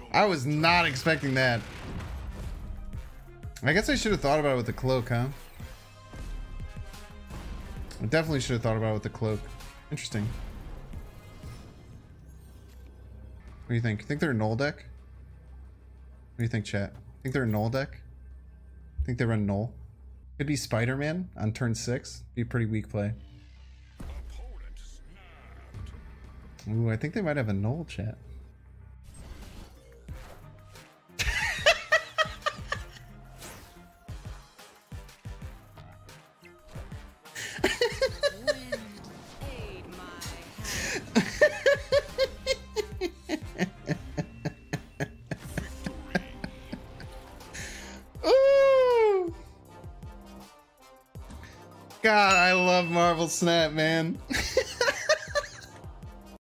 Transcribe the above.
I was not expecting that. I guess I should have thought about it with the cloak, huh? I definitely should have thought about it with the cloak. Interesting. What do you think? Think they're a null deck? What do you think, chat? Think they're a null deck? Think they run null? Could be Spider-Man on turn 6. Be a pretty weak play. Ooh, I think they might have a null, chat. God, I love Marvel Snap, man.